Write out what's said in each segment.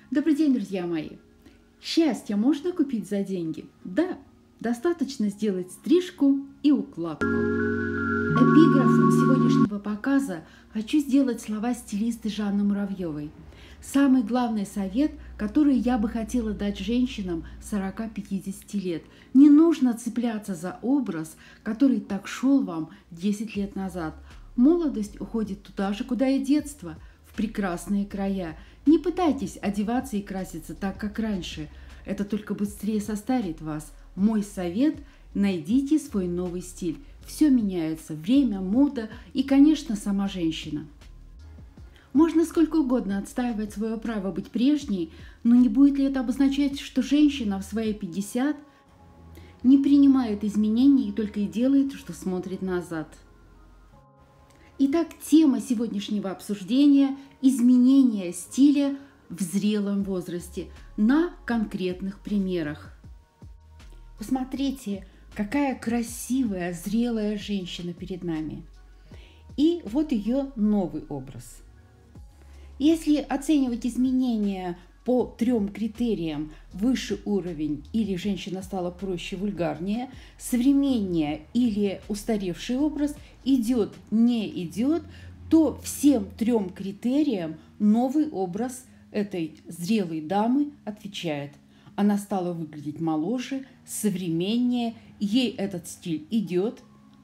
Добрый день, друзья мои! Счастье можно купить за деньги? Да, достаточно сделать стрижку и укладку. Эпиграфом сегодняшнего показа хочу сделать слова стилиста Жанны Муравьевой. Самый главный совет, который я бы хотела дать женщинам 40-50 лет. Не нужно цепляться за образ, который так шел вам 10 лет назад. Молодость уходит туда же, куда и детство, в прекрасные края. Не пытайтесь одеваться и краситься так, как раньше. Это только быстрее состарит вас. Мой совет – найдите свой новый стиль. Все меняется – время, мода и, конечно, сама женщина. Можно сколько угодно отстаивать свое право быть прежней, но не будет ли это обозначать, что женщина в свои 50 не принимает изменений и только и делает, что смотрит назад? Итак, тема сегодняшнего обсуждения – изменение стиля в зрелом возрасте на конкретных примерах. Посмотрите, какая красивая, зрелая женщина перед нами. И вот ее новый образ. Если оценивать изменения по 3 критериям: выше уровень или женщина стала проще, вульгарнее, современнее или устаревший образ, идет, не идет, то всем 3 критериям новый образ этой зрелой дамы отвечает. Она стала выглядеть моложе, современнее, ей этот стиль идет.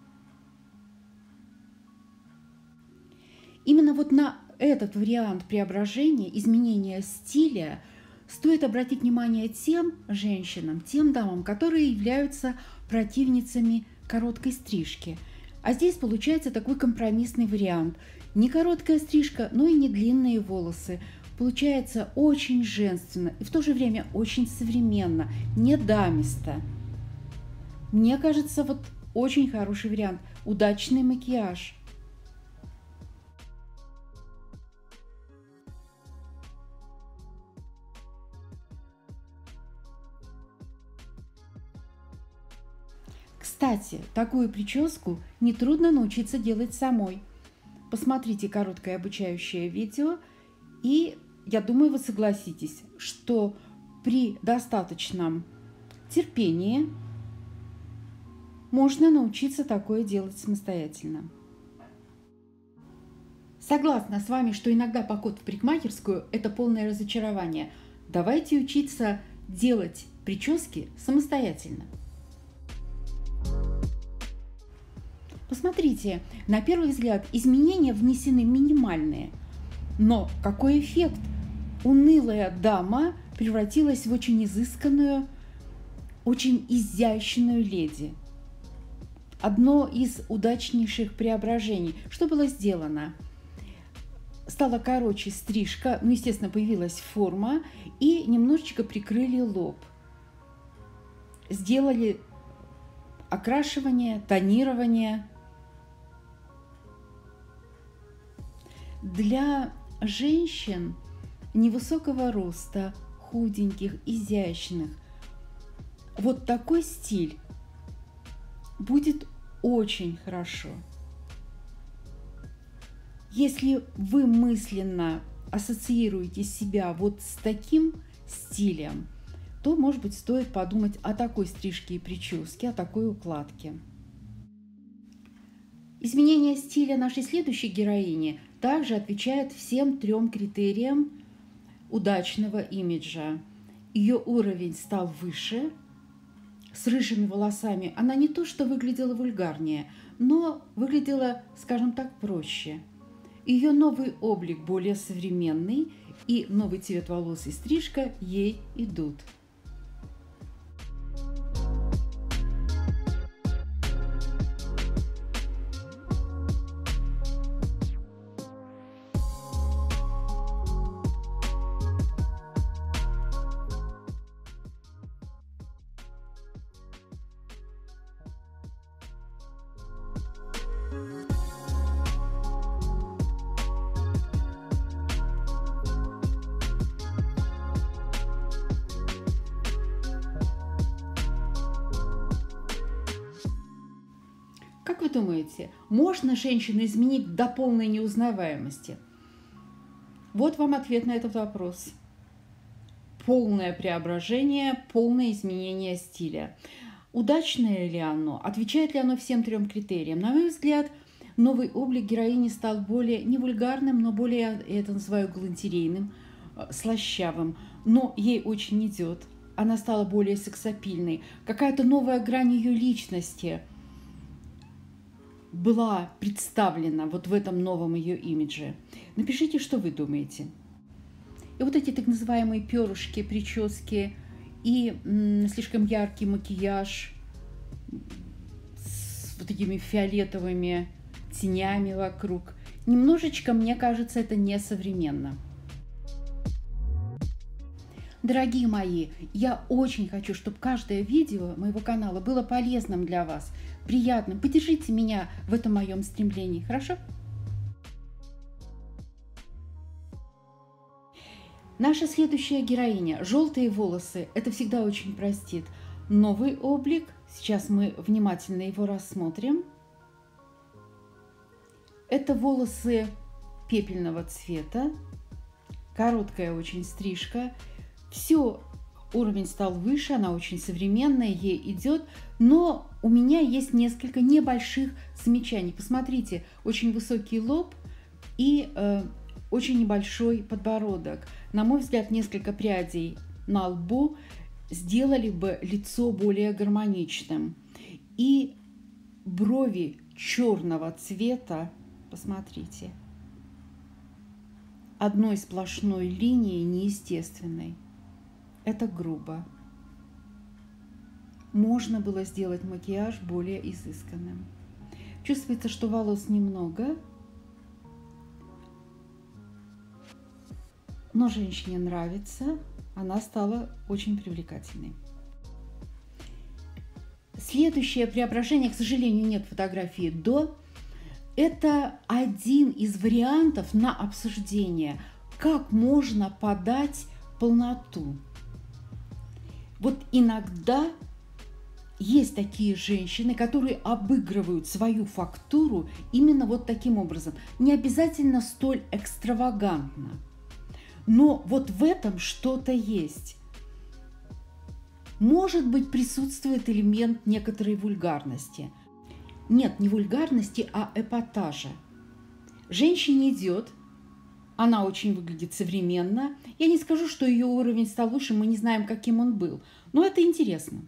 Именно вот на этот вариант преображения, изменения стиля стоит обратить внимание тем женщинам, тем дамам, которые являются противницами короткой стрижки. А здесь получается такой компромиссный вариант. Не короткая стрижка, но и не длинные волосы. Получается очень женственно и в то же время очень современно, не дамисто. Мне кажется, вот очень хороший вариант. Удачный макияж. Кстати, такую прическу нетрудно научиться делать самой. Посмотрите короткое обучающее видео, и я думаю, вы согласитесь, что при достаточном терпении можно научиться такое делать самостоятельно. Согласна с вами, что иногда поход в парикмахерскую – это полное разочарование. Давайте учиться делать прически самостоятельно. Посмотрите, на первый взгляд изменения внесены минимальные. Но какой эффект? Унылая дама превратилась в очень изысканную, очень изящную леди. Одно из удачнейших преображений. Что было сделано? Стала короче стрижка, ну, естественно, появилась форма, и немножечко прикрыли лоб. Сделали окрашивание, тонирование. Для женщин невысокого роста, худеньких, изящных, вот такой стиль будет очень хорошо. Если вы мысленно ассоциируете себя вот с таким стилем, то, может быть, стоит подумать о такой стрижке и прическе, о такой укладке. Изменение стиля нашей следующей героини также отвечает всем 3 критериям удачного имиджа. Ее уровень стал выше, с рыжими волосами. Она не то что выглядела вульгарнее, но выглядела, скажем так, проще. Ее новый облик более современный, и новый цвет волос и стрижка ей идут. Как вы думаете, можно женщину изменить до полной неузнаваемости? Вот вам ответ на этот вопрос. полное преображение, полное изменение стиля. Удачное ли оно? Отвечает ли оно всем трем критериям? На мой взгляд, новый облик героини стал более не вульгарным, но более, я это называю, галантерейным, слащавым. Но ей очень идет. Она стала более сексапильной. Какая-то новая грань ее личности была представлена вот в этом новом ее имидже. Напишите, что вы думаете. И вот эти так называемые перышки, прически и слишком яркий макияж с вот этими фиолетовыми тенями вокруг. Немножечко, мне кажется, это несовременно. Дорогие мои, я очень хочу, чтобы каждое видео моего канала было полезным для вас, приятным. Поддержите меня в этом моем стремлении, хорошо? Наша следующая героиня. Желтые волосы. Это всегда очень простит. Новый облик. Сейчас мы внимательно его рассмотрим. Это волосы пепельного цвета. Короткая очень стрижка. Все, уровень стал выше, она очень современная, ей идет. Но у меня есть несколько небольших замечаний. Посмотрите, очень высокий лоб и очень небольшой подбородок. На мой взгляд, несколько прядей на лбу сделали бы лицо более гармоничным. И брови черного цвета, посмотрите, одной сплошной линией неестественной. Это грубо. Можно было сделать макияж более изысканным. Чувствуется, что волос немного, но женщине нравится, она стала очень привлекательной. Следующее преображение, к сожалению, нет фотографии до. Это один из вариантов на обсуждение, как можно подать полноту. Вот иногда есть такие женщины, которые обыгрывают свою фактуру именно вот таким образом. Не обязательно столь экстравагантно. Но вот в этом что-то есть. Может быть, присутствует элемент некоторой вульгарности. Нет, не вульгарности, а эпатажа. Женщине идет, она очень выглядит современно. Я не скажу, что ее уровень стал лучше, мы не знаем, каким он был. Но это интересно.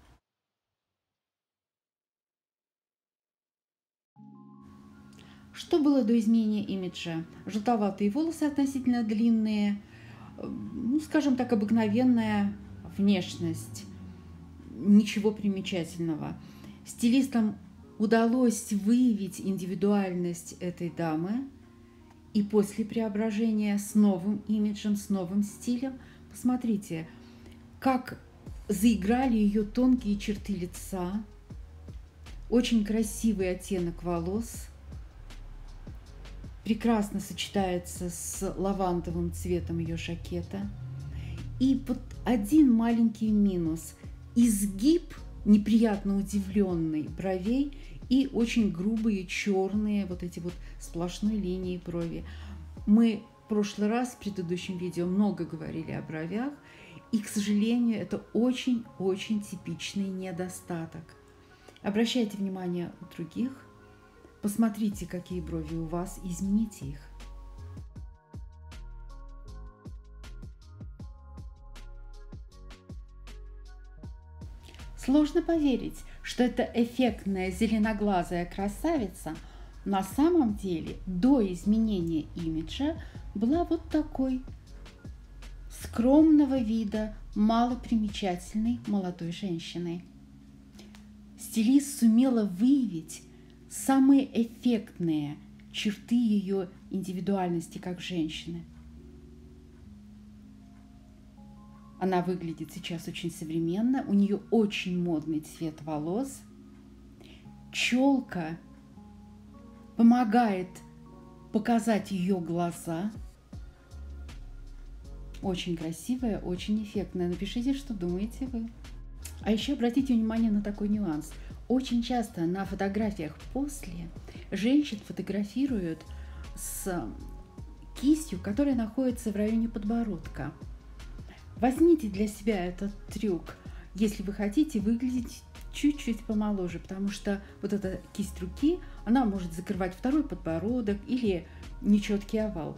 Что было до изменения имиджа? Желтоватые волосы относительно длинные, ну, скажем так, обыкновенная внешность, ничего примечательного. Стилистам удалось выявить индивидуальность этой дамы, и после преображения с новым имиджем, с новым стилем, посмотрите, как заиграли ее тонкие черты лица, очень красивый оттенок волос, прекрасно сочетается с лавандовым цветом ее жакета. И вот один маленький минус – изгиб неприятно удивленный бровей и очень грубые черные вот эти вот сплошной линии брови. Мы в прошлый раз в предыдущем видео много говорили о бровях, и, к сожалению, это очень-очень типичный недостаток. Обращайте внимание у других. Посмотрите, какие брови у вас, и измените их. Сложно поверить, что эта эффектная зеленоглазая красавица на самом деле до изменения имиджа была вот такой скромного вида, малопримечательной молодой женщиной. Стилист сумела выявить самые эффектные черты ее индивидуальности как женщины. Она выглядит сейчас очень современно, у нее очень модный цвет волос. Челка помогает показать ее глаза. Очень красивая, очень эффектная. Напишите, что думаете вы. А еще обратите внимание на такой нюанс. Очень часто на фотографиях после женщин фотографируют с кистью, которая находится в районе подбородка. Возьмите для себя этот трюк, если вы хотите выглядеть чуть-чуть помоложе, потому что вот эта кисть руки, она может закрывать второй подбородок или нечеткий овал.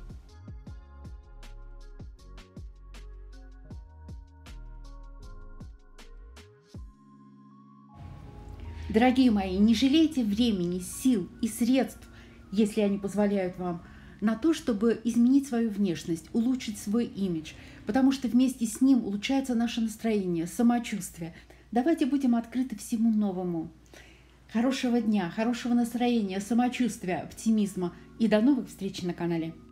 Дорогие мои, не жалейте времени, сил и средств, если они позволяют вам, на то, чтобы изменить свою внешность, улучшить свой имидж, потому что вместе с ним улучшается наше настроение, самочувствие. Давайте будем открыты всему новому. Хорошего дня, хорошего настроения, самочувствия, оптимизма и до новых встреч на канале.